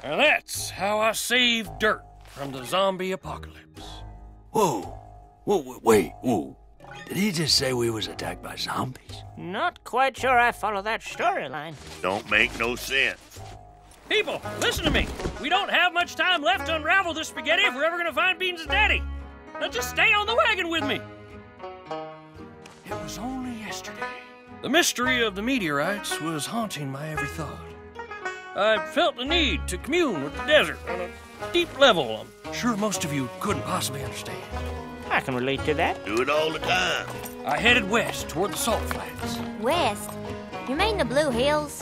And that's how I saved Dirt from the zombie apocalypse. Whoa. Wait. Did he just say we was attacked by zombies? Not quite sure I follow that storyline. Don't make no sense. People, listen to me. We don't have much time left to unravel this spaghetti if we're ever gonna find Beans' daddy. Now just stay on the wagon with me. It was only yesterday. The mystery of the meteorites was haunting my every thought. I felt the need to commune with the desert on a deep level I'm sure most of you couldn't possibly understand. I can relate to that. Do it all the time. I headed west toward the salt flats. West? You mean the Blue Hills?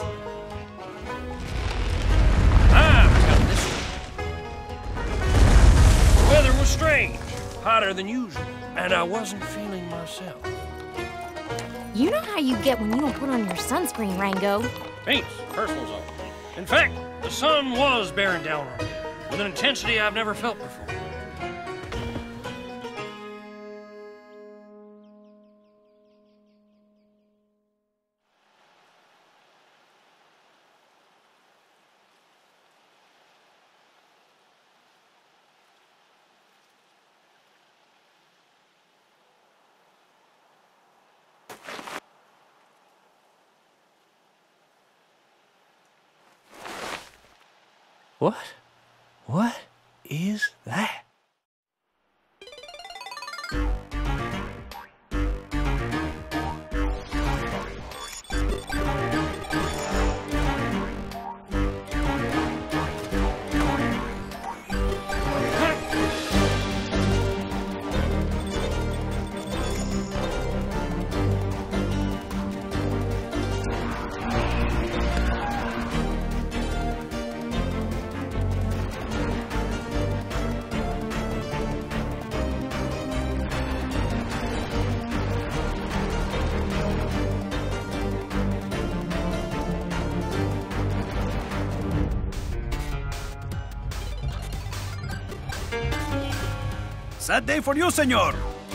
I'm telling this one. The weather was strange, hotter than usual, and I wasn't feeling myself. You know how you get when you don't put on your sunscreen, Rango. Thanks, personal zone. In fact, the sun was bearing down on me with an intensity I've never felt before. What is that? Sad day for you, senor.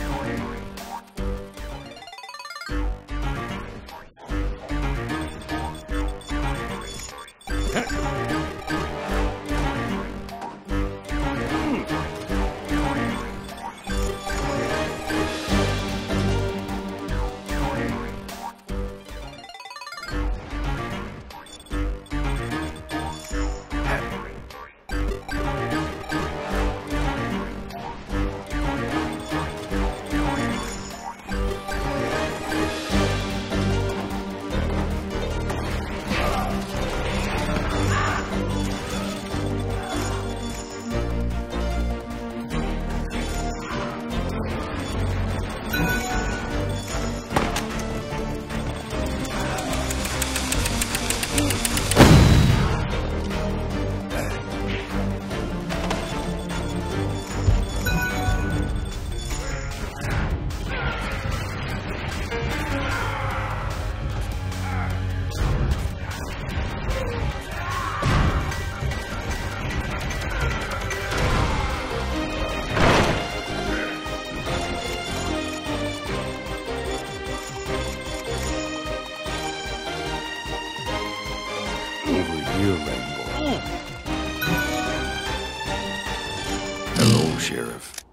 Hello, Sheriff.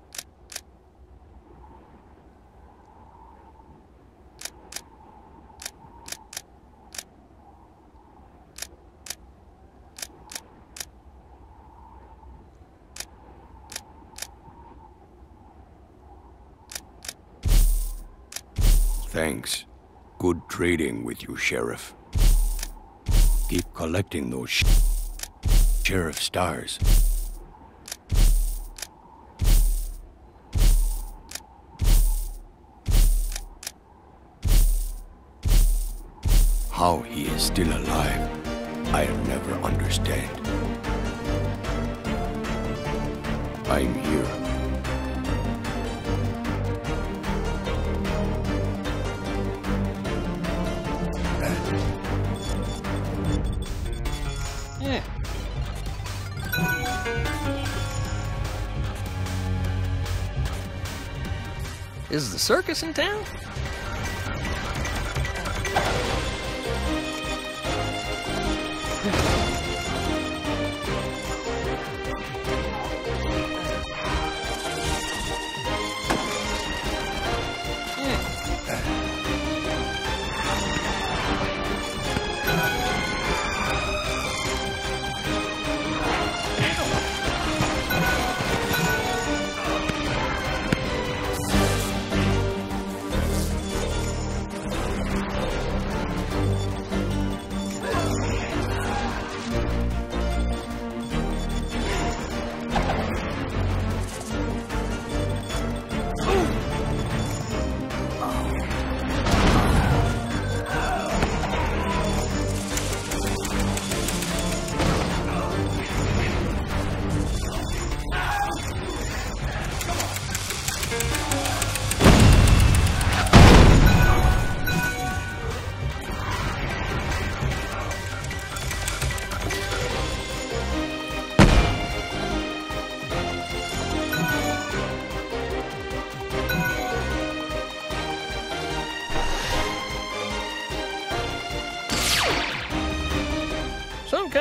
Thanks. Good trading with you, Sheriff. Keep collecting those Sheriff stars. How he is still alive, I'll never understand. I'm here. Yeah. Is the circus in town?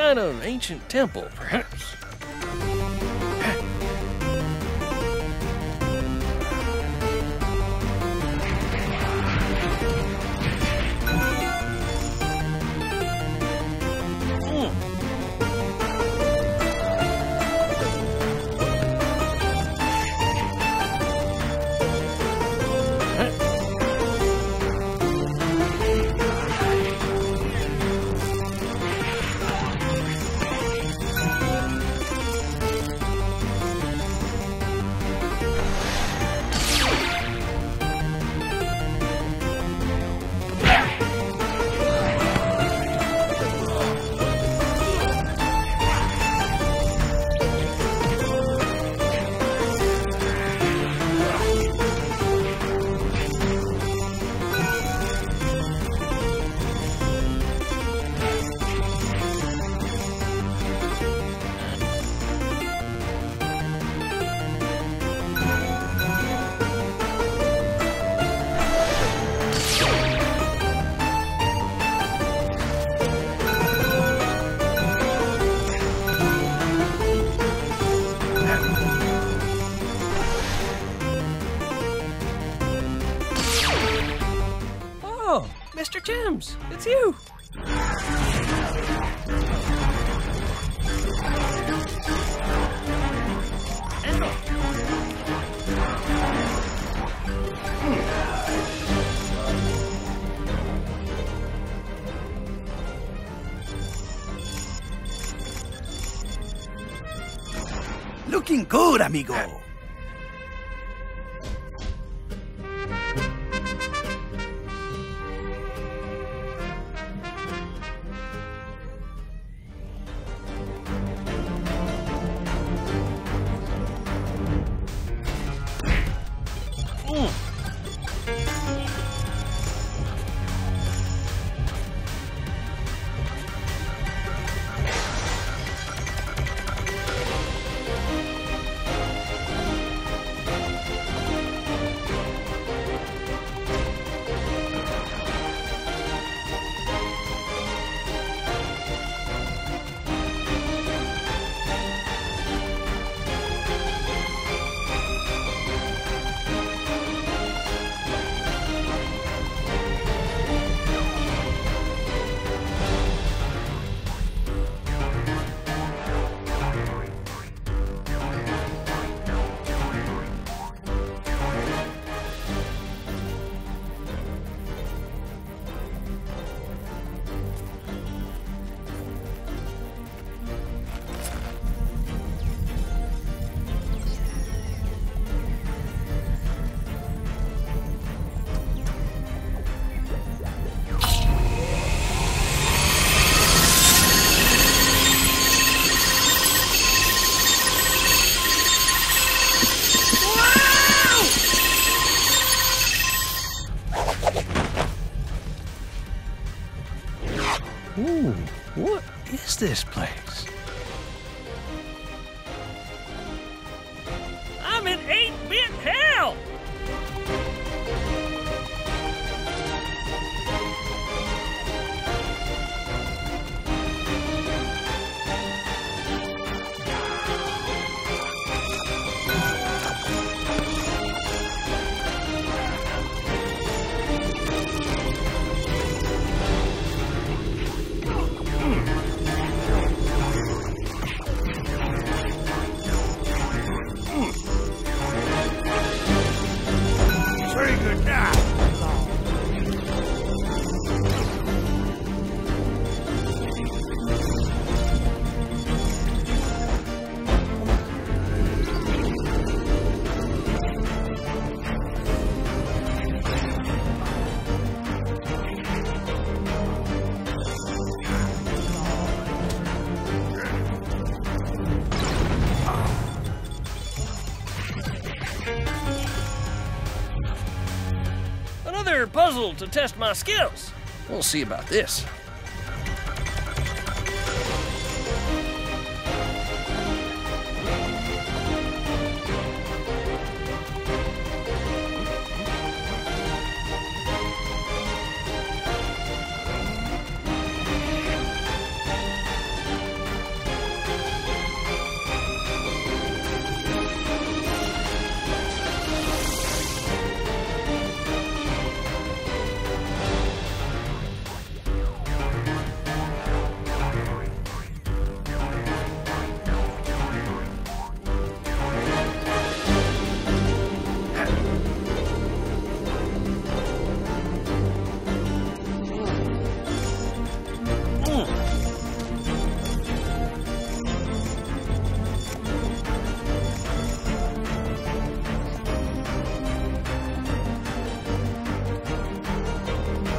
kind of ancient temple, perhaps. Mr. Timms, it's you! Looking good, amigo. Ooh, what is this place? I'm in 8-bit hell! Another puzzle to test my skills. We'll see about this.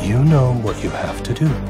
You know what you have to do.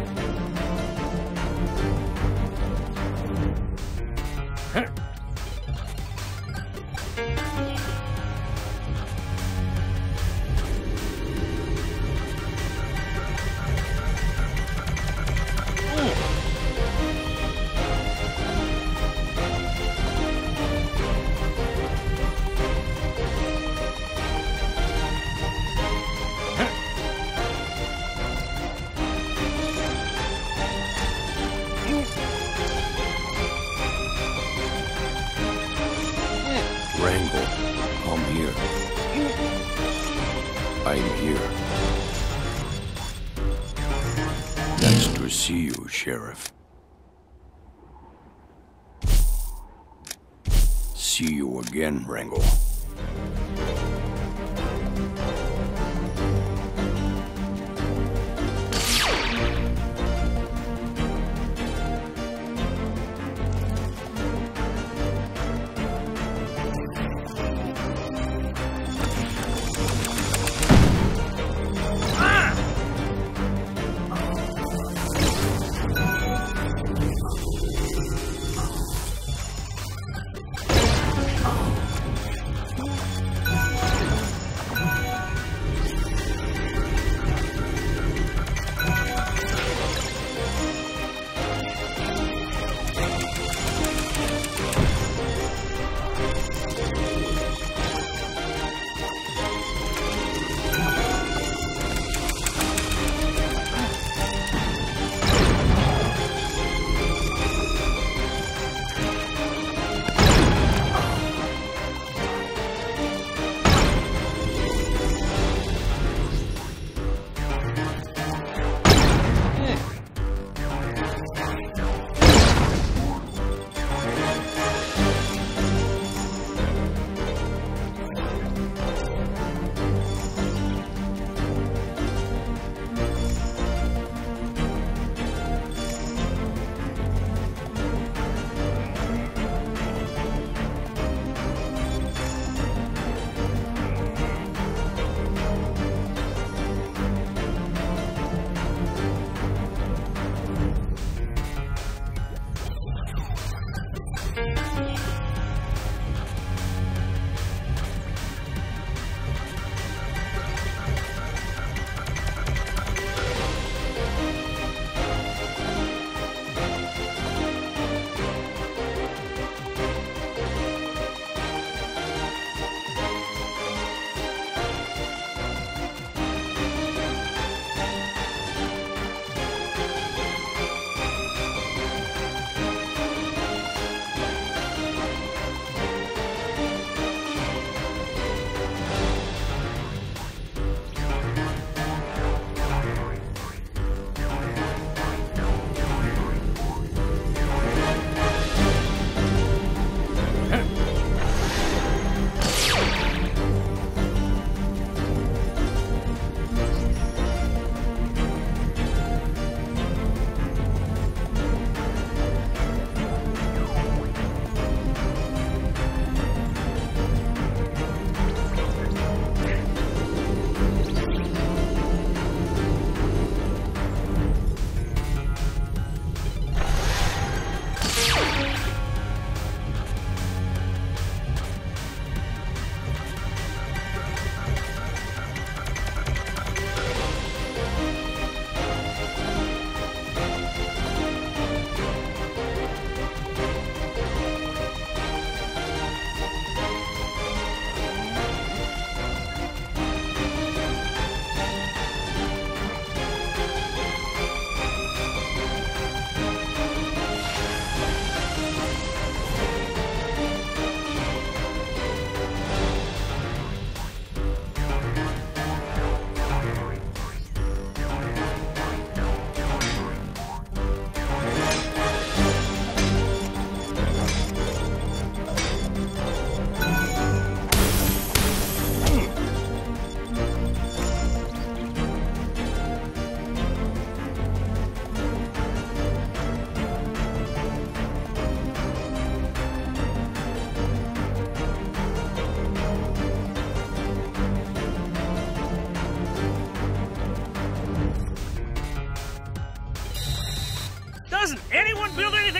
Wrangle, come here. I'm here. Nice to see you, Sheriff. See you again, Wrangle.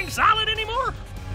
anything solid anymore?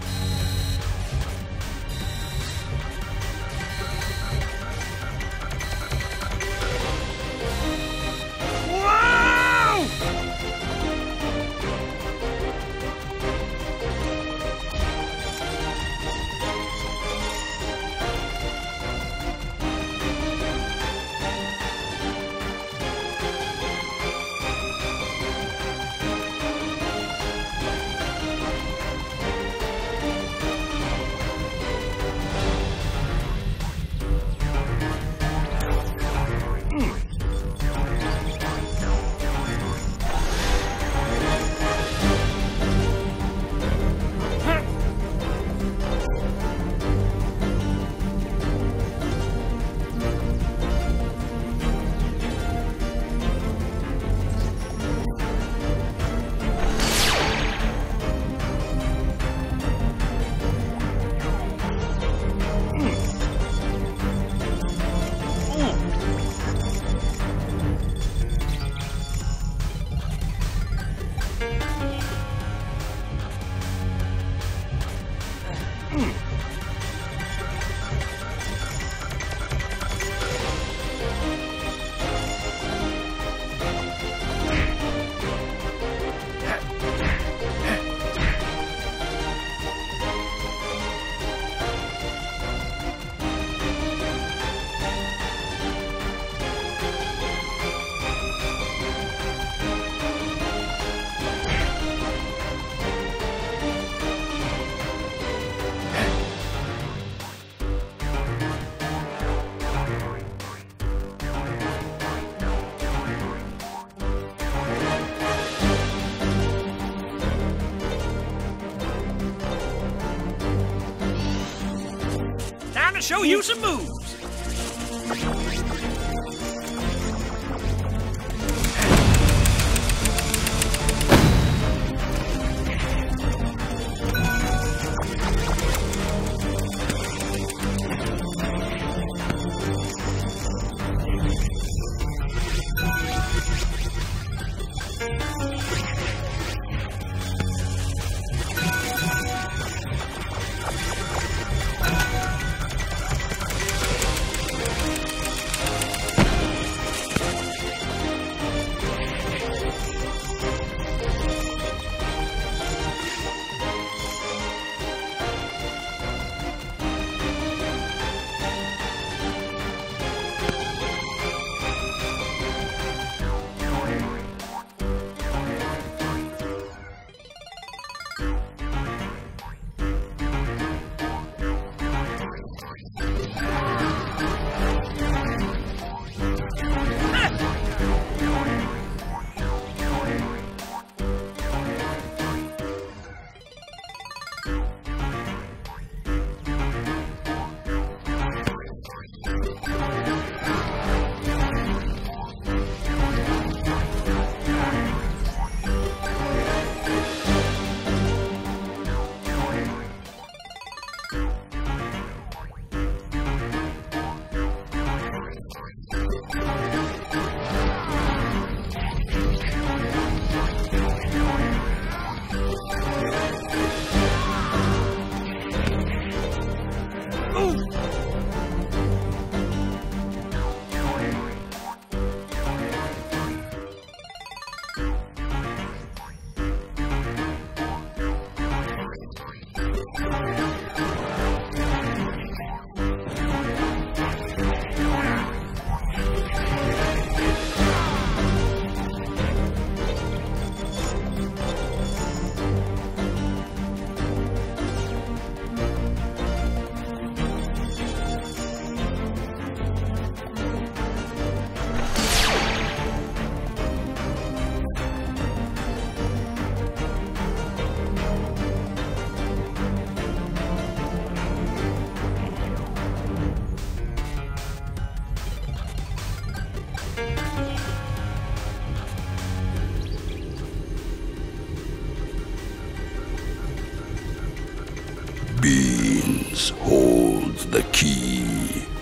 Time to show you some moves. Beans holds the key.